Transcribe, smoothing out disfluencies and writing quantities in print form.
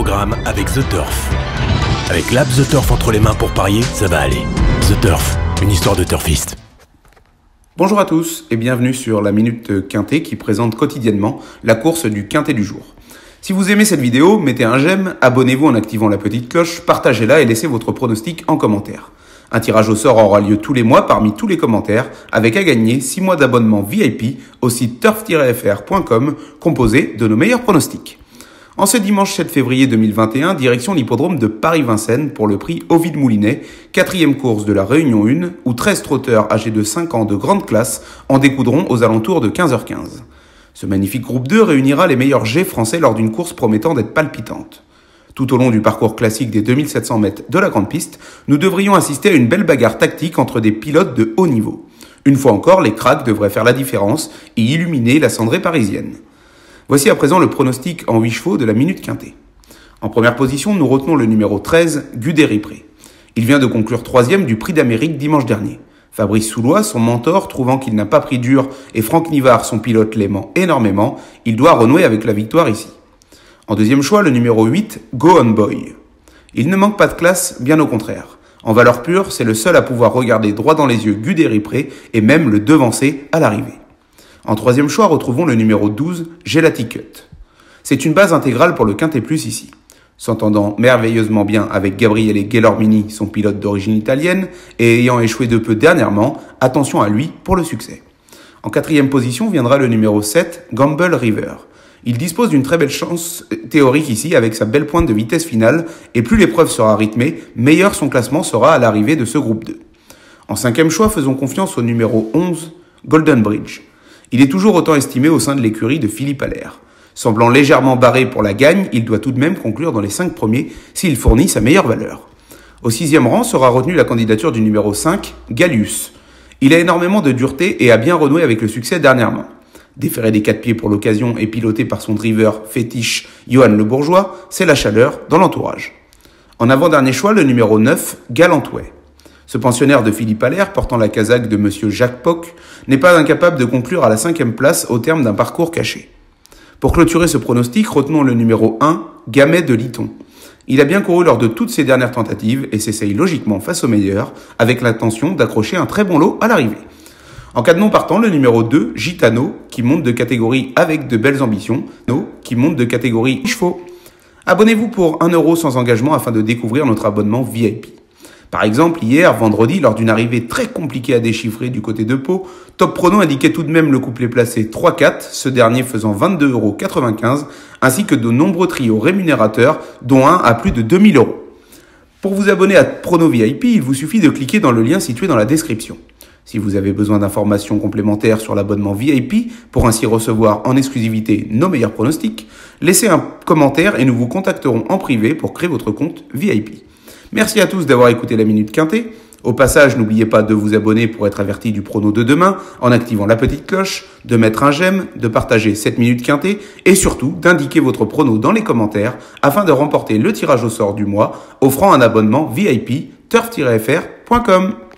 programme avec The Turf. Avec l'app The Turf entre les mains pour parier, ça va aller. The Turf, une histoire de turfiste. Bonjour à tous et bienvenue sur la Minute Quintet qui présente quotidiennement la course du Quintet du jour. Si vous aimez cette vidéo, mettez un j'aime, abonnez-vous en activant la petite cloche, partagez-la et laissez votre pronostic en commentaire. Un tirage au sort aura lieu tous les mois parmi tous les commentaires, avec à gagner 6 mois d'abonnement VIP au site turf-fr.com composé de nos meilleurs pronostics. En ce dimanche 7 février 2021, direction l'hippodrome de Paris-Vincennes pour le prix Ovid-Moulinet, 4e course de la Réunion 1, où 13 trotteurs âgés de 5 ans de grande classe en découdront aux alentours de 15h15. Ce magnifique groupe 2 réunira les meilleurs jets français lors d'une course promettant d'être palpitante. Tout au long du parcours classique des 2700 mètres de la grande piste, nous devrions assister à une belle bagarre tactique entre des pilotes de haut niveau. Une fois encore, les cracks devraient faire la différence et illuminer la cendrée parisienne. Voici à présent le pronostic en 8 chevaux de la Minute Quintet. En première position, nous retenons le numéro 13, Guderipré. Il vient de conclure 3e du Prix d'Amérique dimanche dernier. Fabrice Soulois, son mentor, trouvant qu'il n'a pas pris dur et Franck Nivard, son pilote, l'aimant énormément, il doit renouer avec la victoire ici. En deuxième choix, le numéro 8, Go On Boy. Il ne manque pas de classe, bien au contraire. En valeur pure, c'est le seul à pouvoir regarder droit dans les yeux Guderipré et même le devancer à l'arrivée. En troisième choix, retrouvons le numéro 12, Gelati Cut. C'est une base intégrale pour le Quintet Plus ici. S'entendant merveilleusement bien avec Gabriele Gelormini, son pilote d'origine italienne, et ayant échoué de peu dernièrement, attention à lui pour le succès. En quatrième position viendra le numéro 7, Gamble River. Il dispose d'une très belle chance théorique ici avec sa belle pointe de vitesse finale, et plus l'épreuve sera rythmée, meilleur son classement sera à l'arrivée de ce groupe 2. En cinquième choix, faisons confiance au numéro 11, Golden Bridge. Il est toujours autant estimé au sein de l'écurie de Philippe Allaire. Semblant légèrement barré pour la gagne, il doit tout de même conclure dans les 5 premiers s'il fournit sa meilleure valeur. Au 6e rang sera retenue la candidature du numéro 5, Gallius. Il a énormément de dureté et a bien renoué avec le succès dernièrement. Déféré des 4 pieds pour l'occasion et piloté par son driver fétiche Johan Le Bourgeois, c'est la chaleur dans l'entourage. En avant-dernier choix, le numéro 9, Galantouet. Ce pensionnaire de Philippe Allaire, portant la casaque de monsieur Jacques Poc, n'est pas incapable de conclure à la 5e place au terme d'un parcours caché. Pour clôturer ce pronostic, retenons le numéro 1, Gamet de Liton. Il a bien couru lors de toutes ses dernières tentatives et s'essaye logiquement face au meilleur, avec l'intention d'accrocher un très bon lot à l'arrivée. En cas de non partant, le numéro 2, Gitano, qui monte de catégorie avec de belles ambitions, qui monte de catégorie chevaux. Abonnez-vous pour 1 € sans engagement afin de découvrir notre abonnement VIP. Par exemple, hier, vendredi, lors d'une arrivée très compliquée à déchiffrer du côté de Pau, Top Prono indiquait tout de même le couplet placé 3-4, ce dernier faisant 22,95 €, ainsi que de nombreux trios rémunérateurs, dont un à plus de 2000 €. Pour vous abonner à Prono VIP, il vous suffit de cliquer dans le lien situé dans la description. Si vous avez besoin d'informations complémentaires sur l'abonnement VIP, pour ainsi recevoir en exclusivité nos meilleurs pronostics, laissez un commentaire et nous vous contacterons en privé pour créer votre compte VIP. Merci à tous d'avoir écouté la Minute Quintet. Au passage, n'oubliez pas de vous abonner pour être averti du prono de demain en activant la petite cloche, de mettre un j'aime, de partager cette Minute Quintet et surtout d'indiquer votre prono dans les commentaires afin de remporter le tirage au sort du mois offrant un abonnement VIP turf-fr.com.